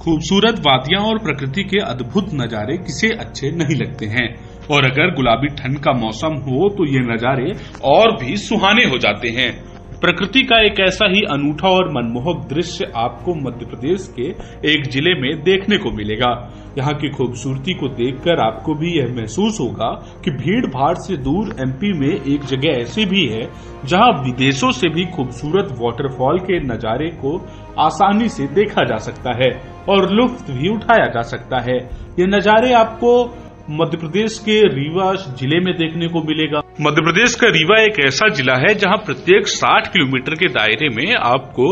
खूबसूरत वादियां और प्रकृति के अद्भुत नजारे किसे अच्छे नहीं लगते हैं। और अगर गुलाबी ठंड का मौसम हो तो ये नजारे और भी सुहाने हो जाते हैं। प्रकृति का एक ऐसा ही अनूठा और मनमोहक दृश्य आपको मध्य प्रदेश के एक जिले में देखने को मिलेगा। यहाँ की खूबसूरती को देखकर आपको भी यह महसूस होगा कि भीड़ भाड़ से दूर एमपी में एक जगह ऐसी भी है जहाँ विदेशों से भी खूबसूरत वाटरफॉल के नजारे को आसानी से देखा जा सकता है और लुत्फ भी उठाया जा सकता है। ये नजारे आपको मध्य प्रदेश के रीवा जिले में देखने को मिलेगा। मध्य प्रदेश का रीवा एक ऐसा जिला है जहां प्रत्येक 60 किलोमीटर के दायरे में आपको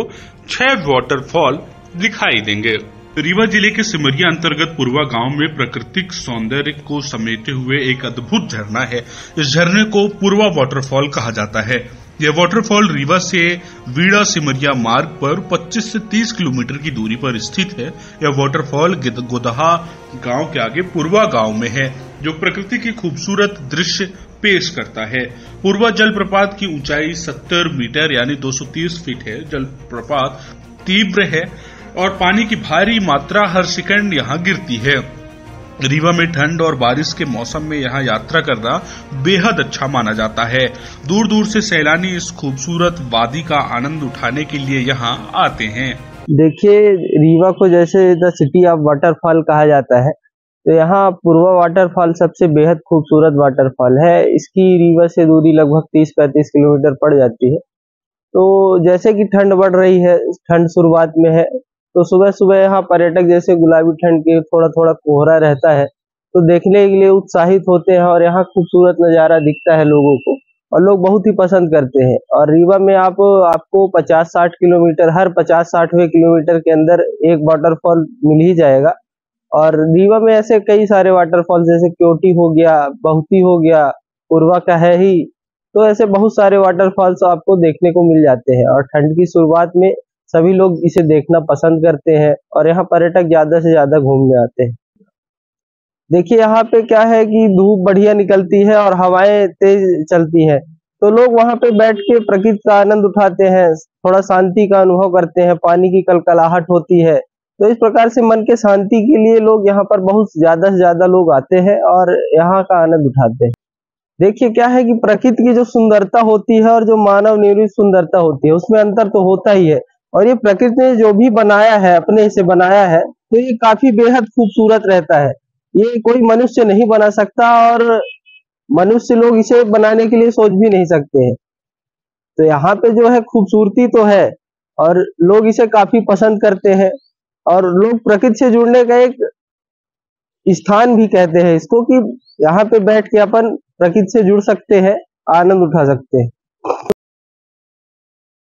6 वाटरफॉल दिखाई देंगे। रीवा जिले के सिमरिया अंतर्गत पुरवा गांव में प्राकृतिक सौंदर्य को समेटे हुए एक अद्भुत झरना है। इस झरने को पुरवा वाटरफॉल कहा जाता है। यह वाटरफॉल रीवा से वीड़ा सिमरिया मार्ग पर 25 से 30 किलोमीटर की दूरी पर स्थित है। यह वाटरफॉल गोदहा गांव के आगे पुरवा गांव में है, जो प्रकृति की खूबसूरत दृश्य पेश करता है। पुरवा जलप्रपात की ऊंचाई 70 मीटर यानी 230 फीट है। जलप्रपात तीव्र है और पानी की भारी मात्रा हर सेकंड यहाँ गिरती है। रीवा में ठंड और बारिश के मौसम में यहाँ यात्रा करना बेहद अच्छा माना जाता है। दूर दूर से सैलानी इस खूबसूरत वादी का आनंद उठाने के लिए यहाँ आते हैं। देखिए, रीवा को जैसे द सिटी ऑफ वाटरफॉल कहा जाता है, तो यहाँ पुरवा वाटरफॉल सबसे बेहद खूबसूरत वाटरफॉल है। इसकी रीवा से दूरी लगभग 30-35 किलोमीटर पड़ जाती है। तो जैसे कि ठंड बढ़ रही है, ठंड शुरुआत में है, तो सुबह सुबह यहाँ पर्यटक जैसे गुलाबी ठंड के थोड़ा थोड़ा कोहरा रहता है तो देखने के लिए उत्साहित होते हैं और यहाँ खूबसूरत नज़ारा दिखता है लोगों को और लोग बहुत ही पसंद करते हैं। और रीवा में आपको 50-60 किलोमीटर, हर 50-60वें किलोमीटर के अंदर एक वाटरफॉल मिल ही जाएगा। और रीवा में ऐसे कई सारे वाटरफॉल जैसे क्योटी हो गया, बहुती हो गया, पुरवा का है ही, तो ऐसे बहुत सारे वाटरफॉल्स आपको देखने को मिल जाते हैं। और ठंड की शुरुआत में सभी लोग इसे देखना पसंद करते हैं और यहाँ पर्यटक ज्यादा से ज्यादा घूमने आते हैं। देखिए, यहाँ पे क्या है कि धूप बढ़िया निकलती है और हवाएं तेज चलती हैं, तो लोग वहाँ पे बैठ के प्रकृति का आनंद उठाते हैं, थोड़ा शांति का अनुभव करते हैं। पानी की कलकलाहट होती है, तो इस प्रकार से मन के शांति के लिए लोग यहाँ पर बहुत ज्यादा से ज्यादा लोग आते हैं और यहाँ का आनंद उठाते हैं। देखिए, क्या है कि प्रकृति की जो सुंदरता होती है और जो मानव निर्मित सुंदरता होती है, उसमें अंतर तो होता ही है। और ये प्रकृति ने जो भी बनाया है, अपने से बनाया है, तो ये काफी बेहद खूबसूरत रहता है। ये कोई मनुष्य नहीं बना सकता और मनुष्य लोग इसे बनाने के लिए सोच भी नहीं सकते हैं। तो यहाँ पे जो है खूबसूरती तो है और लोग इसे काफी पसंद करते हैं और लोग प्रकृति से जुड़ने का एक स्थान भी कहते हैं इसको, कि यहाँ पे बैठ के अपन प्रकृति से जुड़ सकते हैं, आनंद उठा सकते हैं।